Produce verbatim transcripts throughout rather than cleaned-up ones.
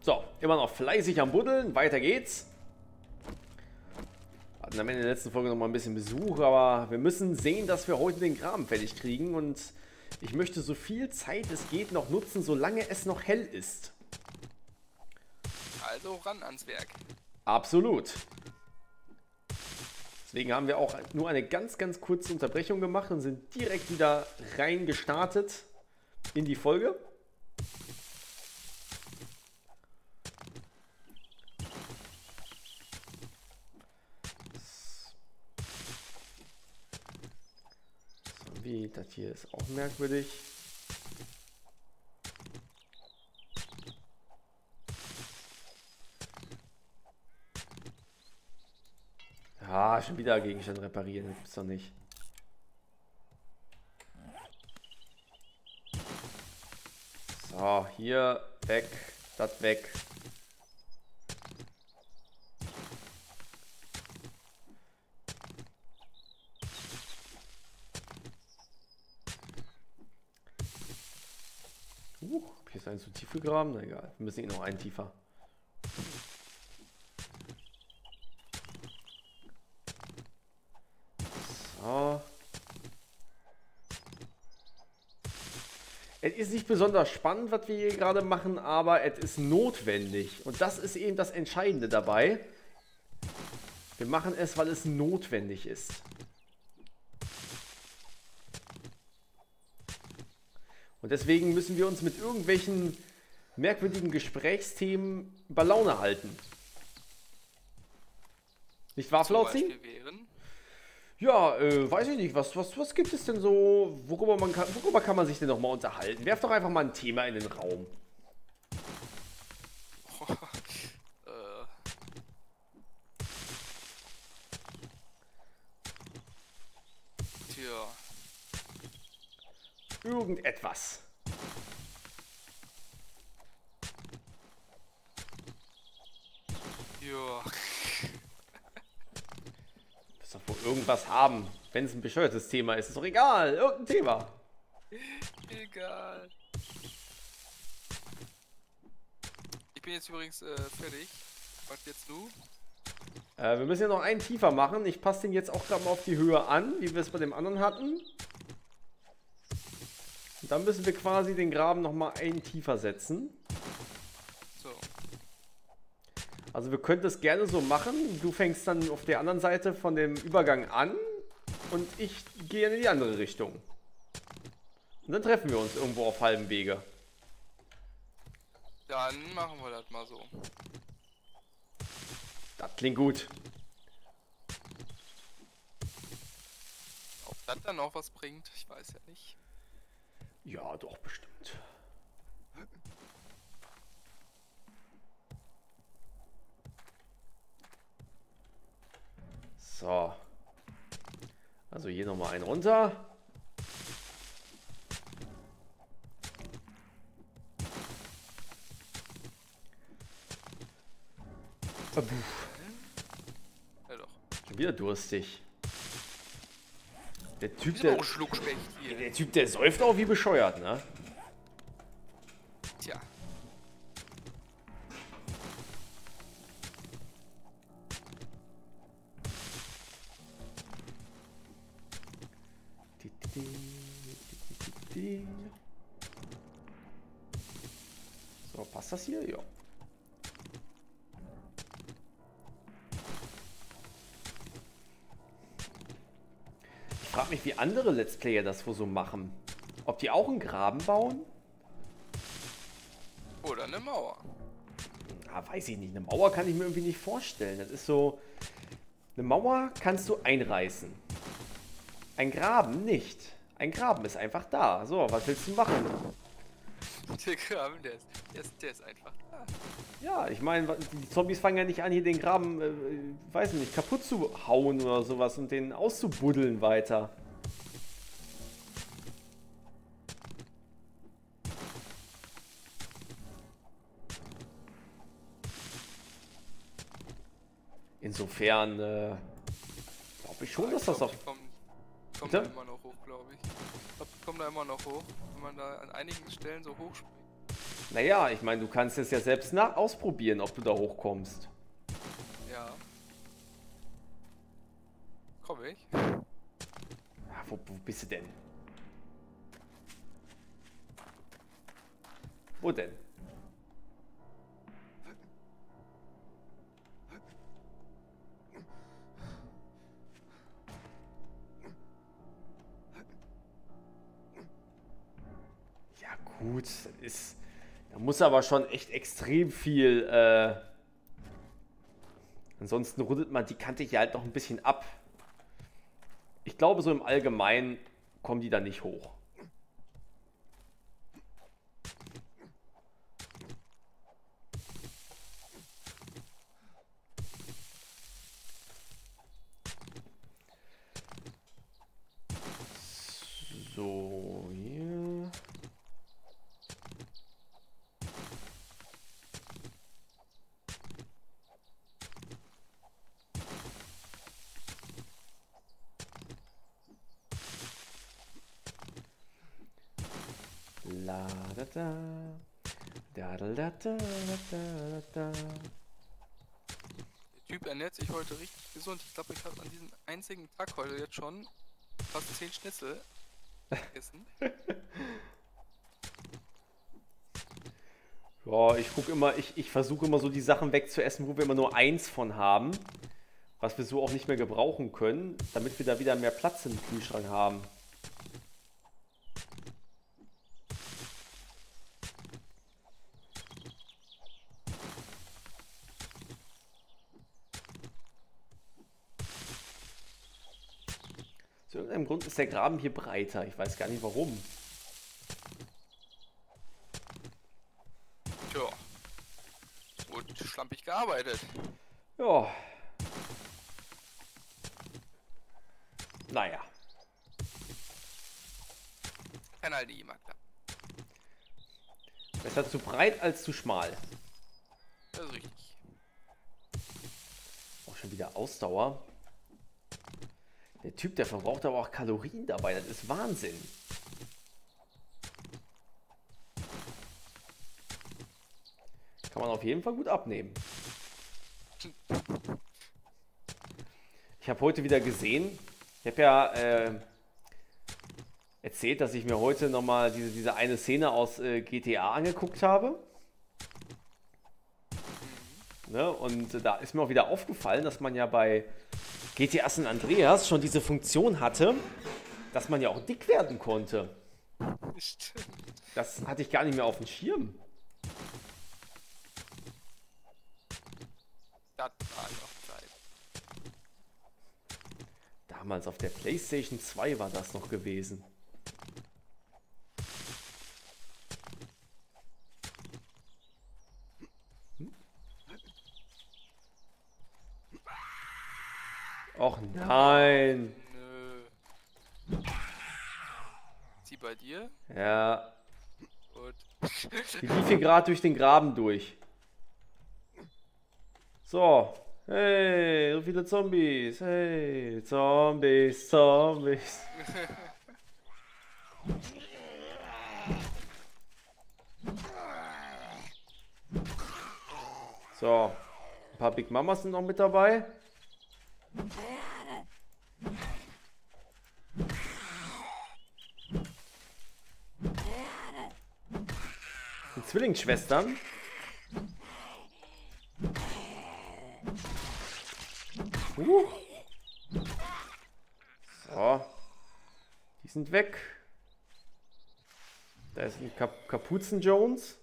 So, immer noch fleißig am Buddeln. Weiter geht's. Hatten am Ende der letzten Folge noch mal ein bisschen Besuch, aber wir müssen sehen, dass wir heute den Graben fertig kriegen. Und ich möchte so viel Zeit es geht noch nutzen, solange es noch hell ist. Also ran ans Werk. Absolut. Deswegen haben wir auch nur eine ganz, ganz kurze Unterbrechung gemacht und sind direkt wieder rein gestartet in die Folge. So, wie, das hier ist auch merkwürdig. Ah, schon wieder Gegenstand reparieren, das gibt's doch nicht. So, hier weg, das weg. Uh, hier ist ein zu tief gegraben, na egal, wir müssen eh noch einen tiefer. So. Es ist nicht besonders spannend, was wir hier gerade machen, aber es ist notwendig. Und das ist eben das Entscheidende dabei. Wir machen es, weil es notwendig ist. Und deswegen müssen wir uns mit irgendwelchen merkwürdigen Gesprächsthemen bei Laune halten. Nicht wahr, Flauzi? Ja, äh, weiß ich nicht. Was, was, was gibt es denn so, worüber, man kann, worüber kann man sich denn noch mal unterhalten? Werf doch einfach mal ein Thema in den Raum. Oh, äh. Tja. Irgendetwas. Ja. Doch wohl irgendwas haben. Wenn es ein bescheuertes Thema ist, ist doch egal. Irgendein Thema. Egal. Ich bin jetzt übrigens äh, fertig. Was jetzt du? Äh, wir müssen ja noch einen tiefer machen. Ich passe den jetzt auch gerade mal auf die Höhe an, wie wir es bei dem anderen hatten. Und dann müssen wir quasi den Graben noch mal einen tiefer setzen. So. Also wir könnten es gerne so machen. Du fängst dann auf der anderen Seite von dem Übergang an und ich gehe in die andere Richtung. Und dann treffen wir uns irgendwo auf halbem Wege. Dann machen wir das mal so. Das klingt gut. Ob das dann auch was bringt, ich weiß ja nicht. Ja, doch, bestimmt. So. Also hier nochmal einen runter. Ja doch. Schon wieder durstig. Der Typ, Ist der, aber auch Schluckspecht hier. der Typ, der säuft auch wie bescheuert, ne? Tja. So, passt das hier? Ja. Ich frage mich, wie andere Let's Player das wohl so machen. Ob die auch einen Graben bauen? Oder eine Mauer. Ah, weiß ich nicht. Eine Mauer kann ich mir irgendwie nicht vorstellen. Das ist so... Eine Mauer kannst du einreißen. Ein Graben nicht. Ein Graben ist einfach da. So, was willst du machen? Der Graben, der ist, der ist, der ist einfach da. Ja, ich meine, die Zombies fangen ja nicht an, hier den Graben, äh, weiß nicht, kaputt zu hauen oder sowas und den auszubuddeln weiter. Insofern, äh, glaube ich schon, Ja, dass ich das glaub, auch... die kommen, kommen Bitte? da immer noch hoch, glaube ich. Ich glaube, die kommen da immer noch hoch, wenn man da an einigen Stellen so hoch springt. Naja, ich meine, du kannst es ja selbst nach ausprobieren, ob du da hochkommst. Ja. Komm ich? Ja, wo, wo bist du denn? Wo denn? Ja gut, das ist... Da muss aber schon echt extrem viel... Äh, ansonsten rundet man die Kante hier halt noch ein bisschen ab. Ich glaube, so im Allgemeinen kommen die da nicht hoch. So, hier. La da da. Da da da da da da. Der Typ ernährt sich heute richtig gesund. Ich glaube, ich habe an diesem einzigen Tag heute jetzt schon fast zehn Schnitzel gegessen. Ja, ich gucke immer, ich, ich versuche immer so die Sachen wegzuessen, wo wir immer nur eins von haben. Was wir so auch nicht mehr gebrauchen können, damit wir da wieder mehr Platz im Kühlschrank haben. Aus irgendeinem Grund ist der Graben hier breiter. Ich weiß gar nicht warum. Tja. Gut schlampig gearbeitet. Ja. Naja. Kann halt nicht immer klappen. Besser zu breit als zu schmal. Das ist richtig. Auch schon wieder Ausdauer. Der Typ, der verbraucht aber auch Kalorien dabei. Das ist Wahnsinn. Kann man auf jeden Fall gut abnehmen. Ich habe heute wieder gesehen, ich habe ja äh, erzählt, dass ich mir heute nochmal diese, diese eine Szene aus äh, G T A angeguckt habe. Ne? Und äh, da ist mir auch wieder aufgefallen, dass man ja bei G T A San Andreas schon diese Funktion hatte, dass man ja auch dick werden konnte. Stimmt. Das hatte ich gar nicht mehr auf dem Schirm. Das war noch Zeit. Damals auf der PlayStation zwei war das noch gewesen. Hm? Och nein. Nö. Sie bei dir? Ja, Gut. die lief hier gerade durch den Graben durch. So. Hey, so viele Zombies. Hey, Zombies, Zombies. So. Ein paar Big Mamas sind noch mit dabei. Die Zwillingsschwestern. Uh. So. Die sind weg. Da ist ein Kap Kapuzen-Jones.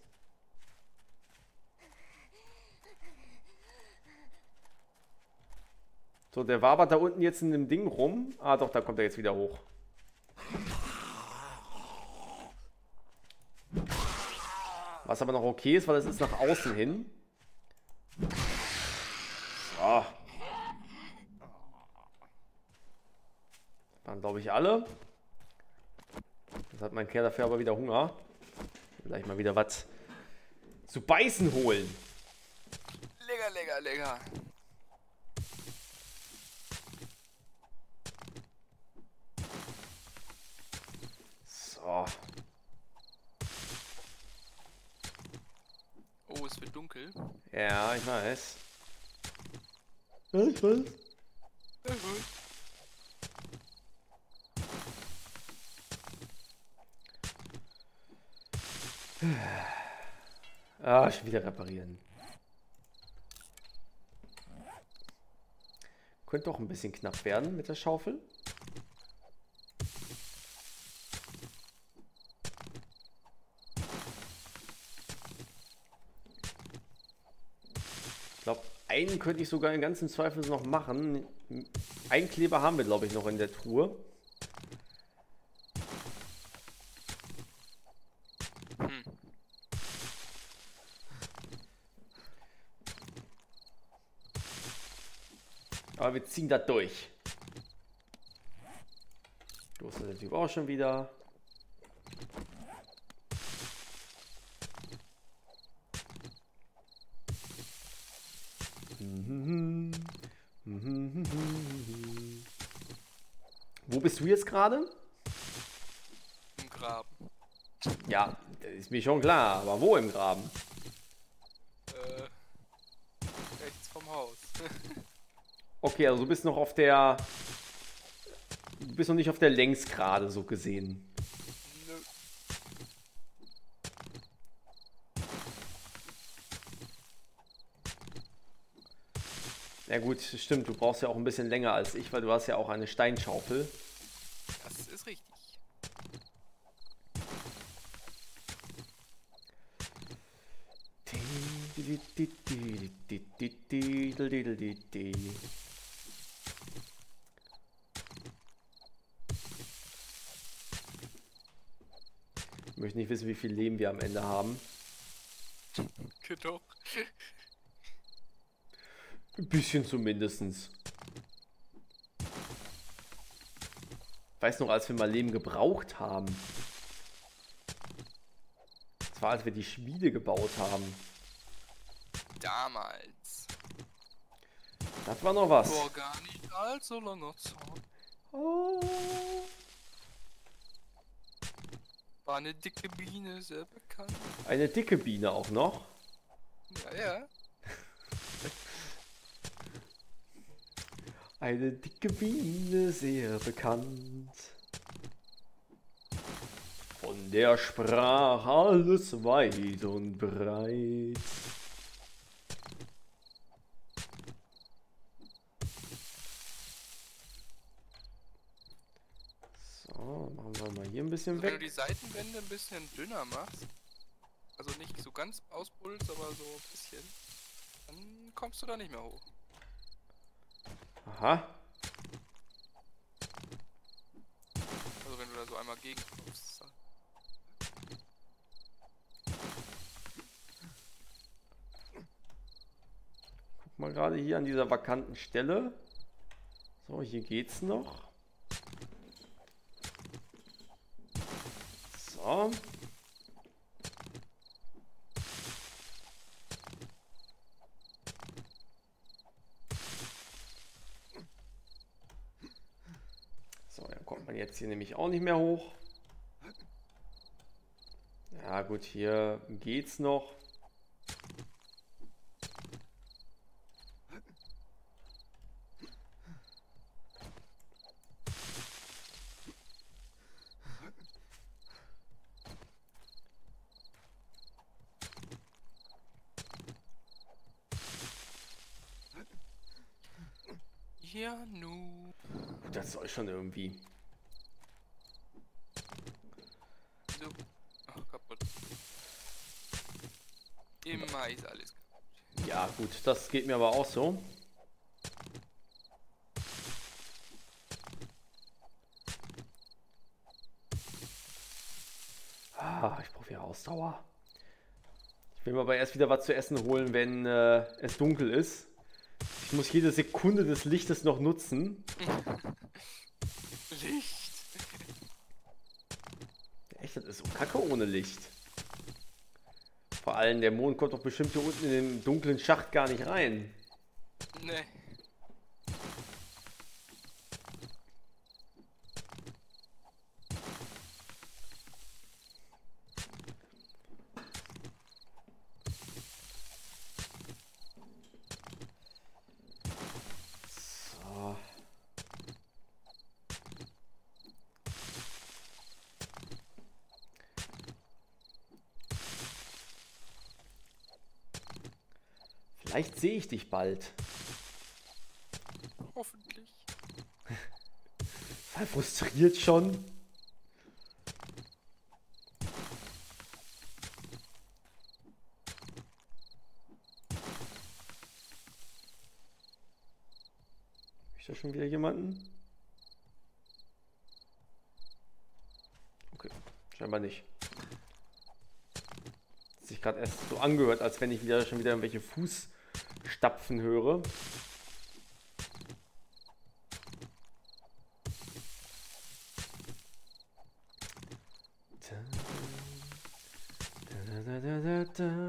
So, der wabert da unten jetzt in dem Ding rum. Ah, doch, da kommt er jetzt wieder hoch. Was aber noch okay ist, weil es ist nach außen hin. So. Dann glaube ich alle. Jetzt hat mein Kerl dafür aber wieder Hunger. Vielleicht mal wieder was zu beißen holen. Lecker, lecker, lecker. So. Oh, es wird dunkel. Ja, ich weiß. Ja, ich weiß. Ja, gut. Ah, schon wieder reparieren. Könnte doch ein bisschen knapp werden mit der Schaufel. Ich glaube, einen könnte ich sogar in ganzen Zweifel noch machen. Einen Kleber haben wir, glaube ich, noch in der Truhe. Hm. Aber wir ziehen das durch. Du hast der Typ auch schon wieder. Wo bist du jetzt gerade? Im Graben. Ja, das ist mir schon klar, aber wo im Graben? Äh, rechts vom Haus. Okay, also du bist noch auf der... Du bist noch nicht auf der Längsgrade, so gesehen. Nö. Ja gut, stimmt, du brauchst ja auch ein bisschen länger als ich, weil du hast ja auch eine Steinschaufel. Das ist richtig. Ich möchte nicht wissen, wie viel Leben wir am Ende haben. Genau. Ein bisschen zumindestens. Weiß noch, als wir mal Leben gebraucht haben. Das war, als wir die Schmiede gebaut haben. Damals. Das war noch was. Vor gar nicht allzu langer Zeit. Oh. War eine dicke Biene sehr bekannt. Eine dicke Biene auch noch. Ja, ja. Eine dicke Biene, sehr bekannt. Von der sprach alles weit und breit. So, machen wir mal hier ein bisschen Also wenn du die weg. Seitenwände ein bisschen dünner machst, also nicht so ganz ausbullst, aber so ein bisschen, dann kommst du da nicht mehr hoch. Aha. Also wenn du da so einmal gegenkommst. dann- Guck mal gerade hier an dieser vakanten Stelle. So, hier geht's noch. So. So, dann kommt man jetzt hier nämlich auch nicht mehr hoch. Ja gut, hier geht's noch. Ja, nu. Das soll schon irgendwie. So. Ach, kaputt. Immer ist alles kaputt. Ja gut, das geht mir aber auch so. Ah, ich brauche wieder Ausdauer. Ich will mir aber erst wieder was zu essen holen, wenn äh, es dunkel ist. Ich muss jede Sekunde des Lichtes noch nutzen. Licht. Echt, das ist so kacke ohne Licht. Vor allem, der Mond kommt doch bestimmt hier unten in den dunklen Schacht gar nicht rein. Ne. Vielleicht sehe ich dich bald. Hoffentlich. Voll frustriert schon. Ist da schon wieder jemanden? Okay, scheinbar nicht. Hat sich gerade erst so angehört, als wenn ich wieder schon wieder irgendwelche Fußstapfen höre. Da, da, da, da, da.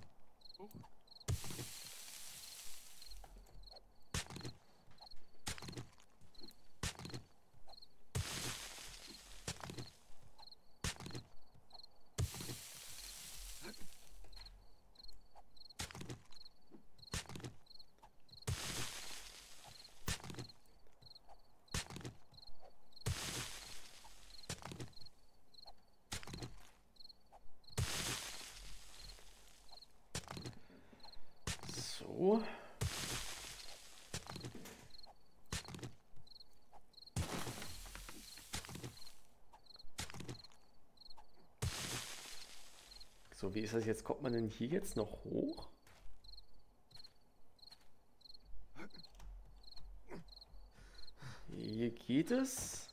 So. So, wie ist das jetzt? Kommt man denn hier jetzt noch hoch? Hier geht es.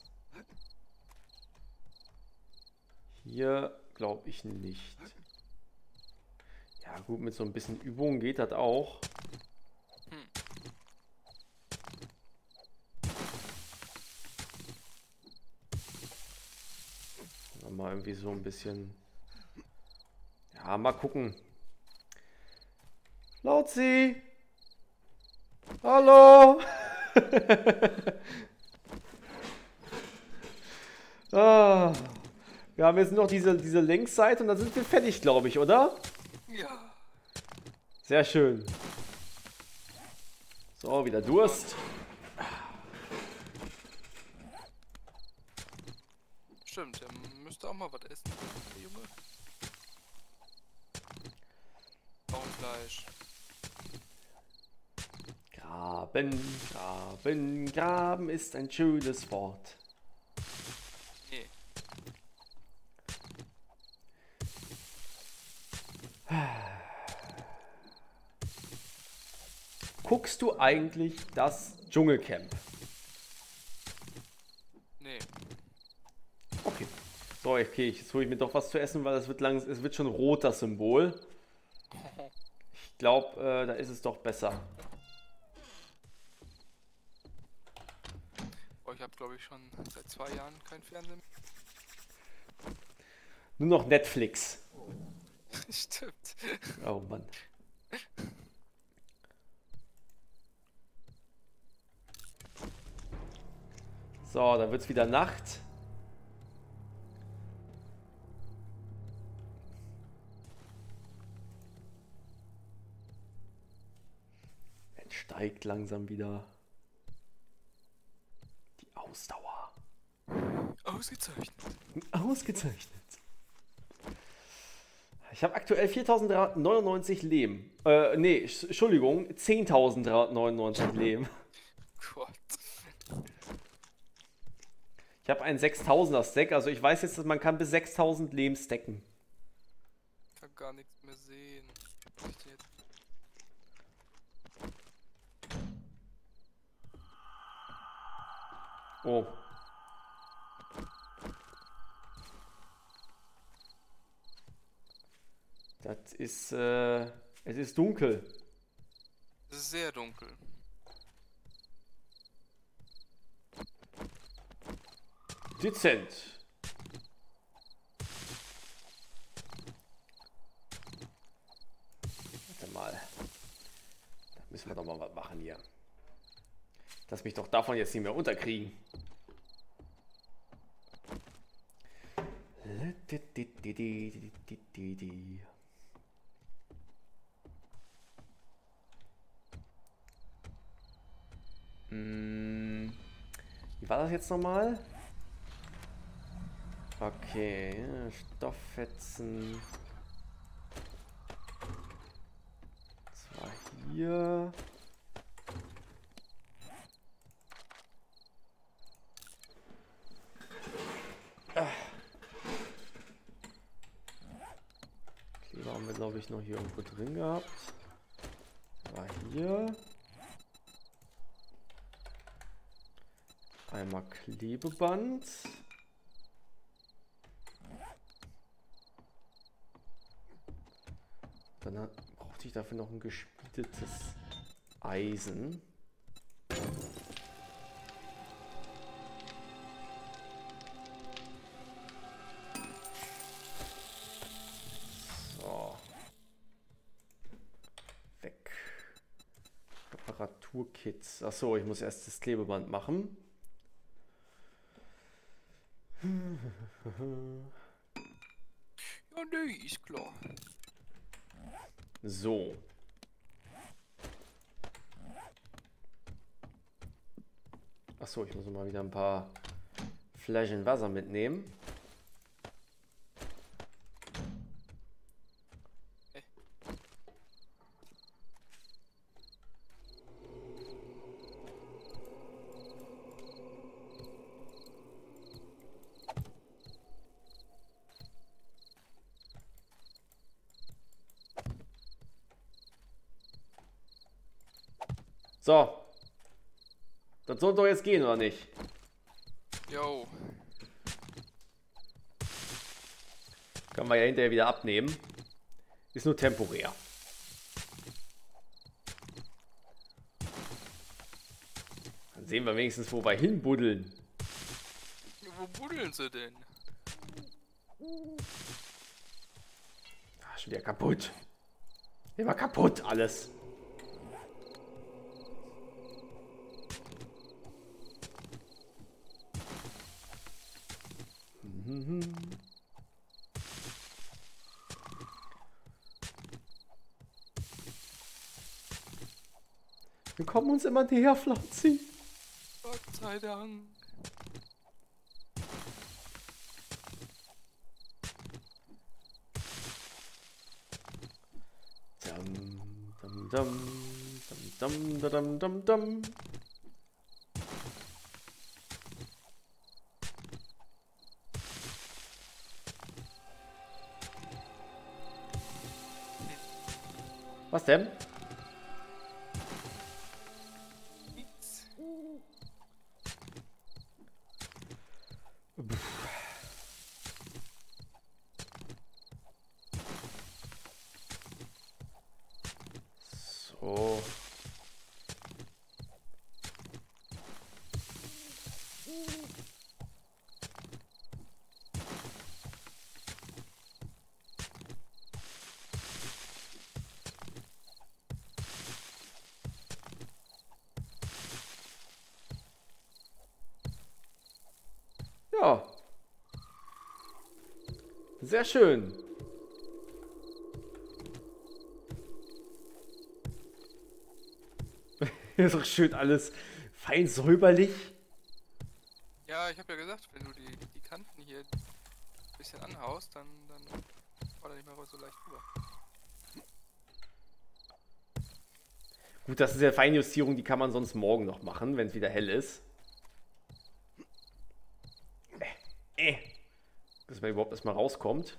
Hier glaube ich nicht. Ja gut, mit so ein bisschen Übung geht das auch. Hm. Mal irgendwie so ein bisschen... Ja, mal gucken. Lautzi! Hallo! Ah, wir haben jetzt noch diese, diese Längsseite und dann sind wir fertig, glaube ich, oder? Ja. Sehr schön. So, wieder Durst. Stimmt, der müsste auch mal was essen, der Junge. Bauernfleisch. Graben, graben, graben ist ein schönes Wort. Nee. Guckst du eigentlich das Dschungelcamp? Nee. Okay. So, okay, jetzt hole ich mir doch was zu essen, weil es wird lang, es wird schon rot, das Symbol. Ich glaube, äh, da ist es doch besser. Oh, ich habe glaube ich schon seit zwei Jahren kein Fernsehen mehr. Nur noch Netflix. Stimmt. Oh Mann. So, dann wird es wieder Nacht. Es steigt langsam wieder die Ausdauer. Ausgezeichnet. Ausgezeichnet. Ich habe aktuell viertausenddreihundertneunundneunzig Leben. Äh, nee, Entschuldigung, zehntausenddreihundertneunundneunzig Leben. Gott. Ich habe einen sechstausender Stack, also ich weiß jetzt, dass man kann bis sechstausend Leben stacken. Ich kann gar nichts mehr sehen. Echt jetzt? Oh. Das ist, äh, es ist dunkel. Es ist sehr dunkel. Dezent. Warte mal. Da müssen wir doch mal was machen hier. Lass mich doch davon jetzt nicht mehr unterkriegen. Hm. Wie war das jetzt nochmal? Okay, ja, Stofffetzen. Das war hier. hier. Ah. Kleber haben wir, glaube ich, noch hier irgendwo drin gehabt. War hier. Einmal Klebeband. Dann hat, brauchte ich dafür noch ein gespiedetes Eisen. So. Weg. Reparaturkits. Achso, ich muss erst das Klebeband machen. Ja, nee, ist klar. So. Achso, ich muss mal wieder ein paar Flaschen Wasser mitnehmen. Hey. So. Das soll doch jetzt gehen, oder nicht? Jo. Können wir ja hinterher wieder abnehmen. Ist nur temporär. Dann sehen wir wenigstens, wo wir hinbuddeln. Wo buddeln sie denn? Ah, schon wieder kaputt. Immer kaputt alles. Wir kommen uns immer näher, Flauzi. Gott sei Dank. Dum, dum, dum, dum, dum, dum, dum, dum. Was denn? Nichts. So. Ja. Sehr schön. Hier ist doch schön alles fein säuberlich. Ja, ich habe ja gesagt, wenn du die, die Kanten hier ein bisschen anhaust, dann, dann war er nicht mehr so leicht rüber. Gut, das ist ja Feinjustierung, die kann man sonst morgen noch machen, wenn es wieder hell ist. Äh, äh. Dass man überhaupt erstmal rauskommt.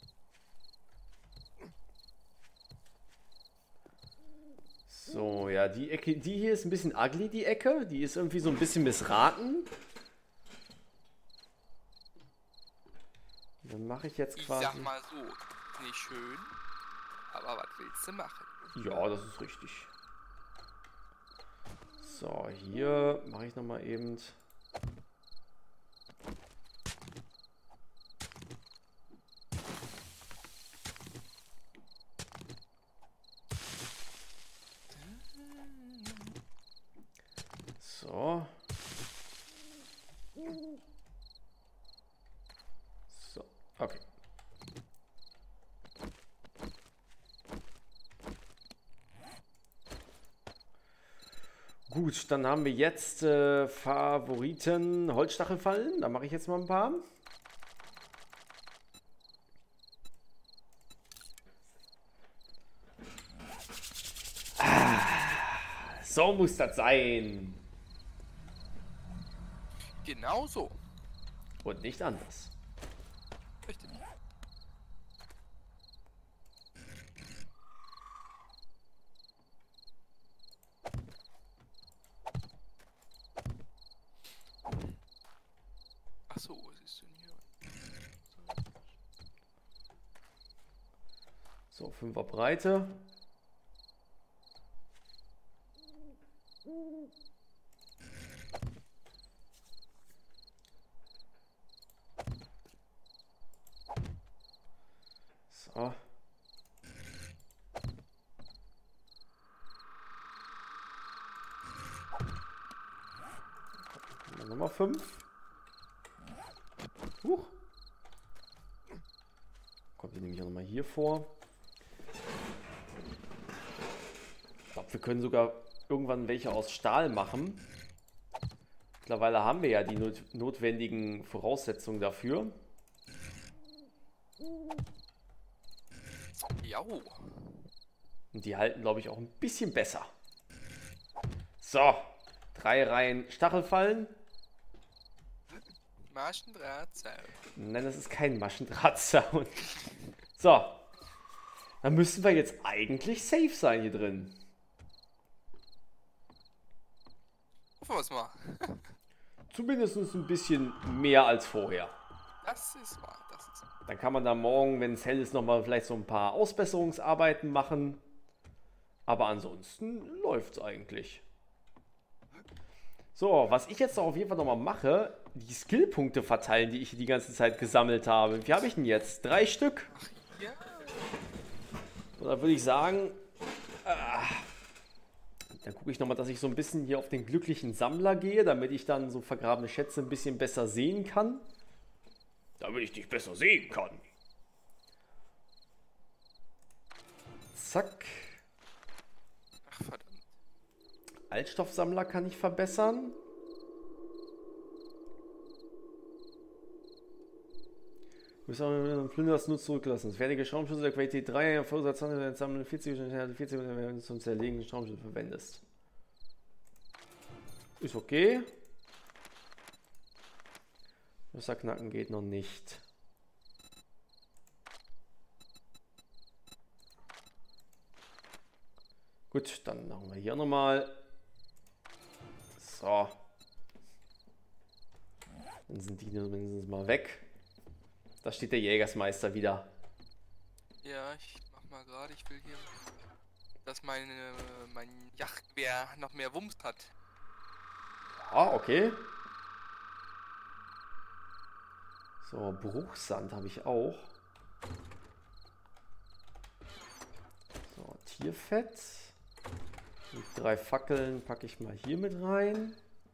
So, ja, die Ecke, die hier ist ein bisschen ugly, die Ecke. Die ist irgendwie so ein bisschen missraten. Dann mache ich jetzt Ich quasi... sag mal so, nicht schön, aber was willst du machen? Ja, das ist richtig. So, hier mache ich nochmal eben... So. So, okay. Gut, dann haben wir jetzt äh, Favoriten Holzstachelfallen. Da mache ich jetzt mal ein paar. Ah. So muss das sein. Genau so. Und nicht anders. Richtig. Ach so, was ist denn hier? So, fünfer Breite. So. Nummer fünf. Huch. Kommt die nämlich auch nochmal hier vor. Ich glaube, wir können sogar irgendwann welche aus Stahl machen. Mittlerweile haben wir ja die not notwendigen Voraussetzungen dafür. Ja. Und die halten, glaube ich, auch ein bisschen besser. So, drei Reihen Stachelfallen. Maschendrahtzaun. Nein, das ist kein Maschendrahtzaun. So, dann müssen wir jetzt eigentlich safe sein hier drin. Hoffen wir es mal. Zumindest ein bisschen mehr als vorher. Das ist wahr, das ist wahr. Dann kann man da morgen, wenn es hell ist, nochmal vielleicht so ein paar Ausbesserungsarbeiten machen. Aber ansonsten läuft es eigentlich. So, was ich jetzt auf jeden Fall nochmal mache, die Skillpunkte verteilen, die ich die ganze Zeit gesammelt habe. Wie habe ich denn jetzt? Drei Stück? Ja. Und dann würde ich sagen, ah, dann gucke ich nochmal, dass ich so ein bisschen hier auf den glücklichen Sammler gehe, damit ich dann so vergrabene Schätze ein bisschen besser sehen kann. Damit ich dich besser sehen kann. Zack. Ach, verdammt. Altstoffsammler kann ich verbessern. Wir müssen Plünder das nur zurücklassen. Das fertige Schraubenschlüssel der Qualität drei, Vorsatz sammeln vierzig, vierzig, wenn du zum Zerlegen den Schraubenschlüssel verwendest. Ist okay. Messerknacken geht noch nicht. Gut, dann machen wir hier nochmal. So. Dann sind die mindestens mal weg. Da steht der Jägersmeister wieder. Ja, ich mach mal gerade, ich will hier, dass meine, mein Jagdgewehr noch mehr Wumms hat. Ah, okay. So, Bruchsand habe ich auch. So, Tierfett. Die drei Fackeln packe ich mal hier mit rein.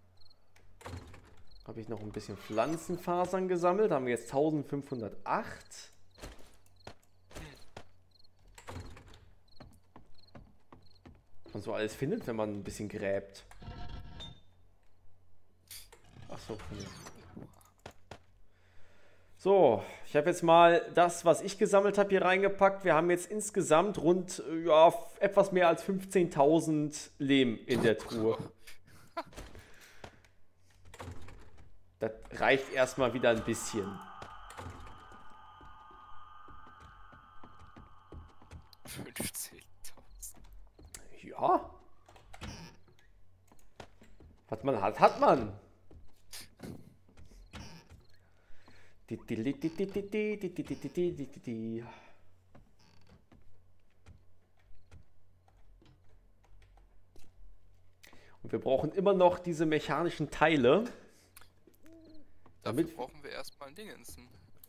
Habe ich noch ein bisschen Pflanzenfasern gesammelt. Da haben wir jetzt eintausendfünfhundertacht. Was man so alles findet, wenn man ein bisschen gräbt. Ach so. So, ich habe jetzt mal das, was ich gesammelt habe, hier reingepackt. Wir haben jetzt insgesamt rund ja, etwas mehr als fünfzehntausend Lehm in der Truhe. Das reicht erstmal wieder ein bisschen. fünfzehntausend. Ja. Was man hat, hat man. Und wir brauchen immer noch diese mechanischen Teile. Dafür Damit brauchen wir erstmal ein Dingensen.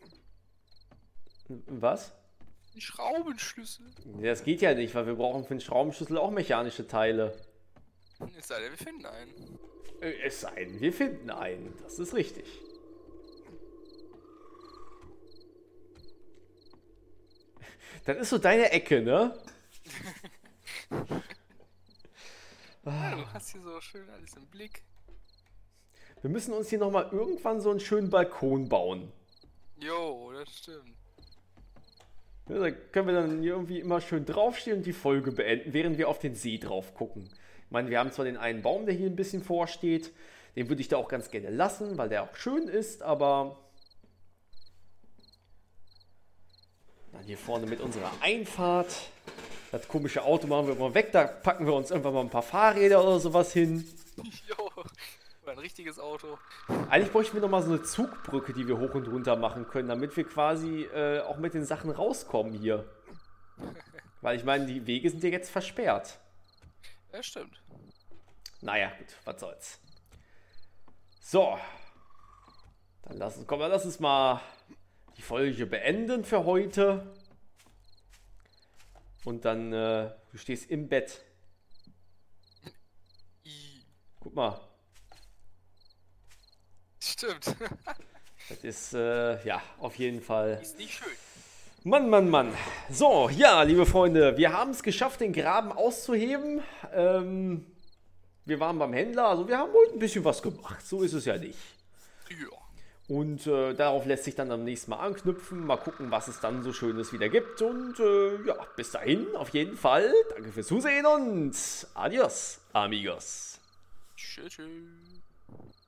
Was? Ein Schraubenschlüssel. Ja, das geht ja nicht, weil wir brauchen für den Schraubenschlüssel auch mechanische Teile. Es sei denn, wir finden einen. Es sei denn, wir finden einen. Das ist richtig. Das ist so deine Ecke, ne? Ja, du hast hier so schön alles im Blick. Wir müssen uns hier nochmal irgendwann so einen schönen Balkon bauen. Jo, das stimmt. Ja, da können wir dann hier irgendwie immer schön draufstehen und die Folge beenden, während wir auf den See drauf gucken. Ich meine, wir haben zwar den einen Baum, der hier ein bisschen vorsteht, den würde ich da auch ganz gerne lassen, weil der auch schön ist, aber dann hier vorne mit unserer Einfahrt, das komische Auto machen wir mal weg, da packen wir uns irgendwann mal ein paar Fahrräder oder sowas hin. Jo, oder ein richtiges Auto. Eigentlich bräuchten wir nochmal so eine Zugbrücke, die wir hoch und runter machen können, damit wir quasi äh, auch mit den Sachen rauskommen hier. Weil ich meine, die Wege sind ja jetzt versperrt. Ja, stimmt. Naja, gut, was soll's. So. Dann lass uns, komm, dann lass uns mal die Folge beenden für heute. Und dann, äh, du stehst im Bett. I. Guck mal. Stimmt. Das ist, äh, ja, auf jeden Fall. Ist nicht schön. Mann, Mann, Mann. So, ja, liebe Freunde, wir haben es geschafft, den Graben auszuheben. Ähm, wir waren beim Händler, also wir haben heute ein bisschen was gemacht. So ist es ja nicht. Ja. Und äh, darauf lässt sich dann am nächsten Mal anknüpfen. Mal gucken, was es dann so Schönes wieder gibt. Und äh, ja, bis dahin auf jeden Fall. Danke fürs Zusehen und adios, amigos. Tschüss. Tschüss.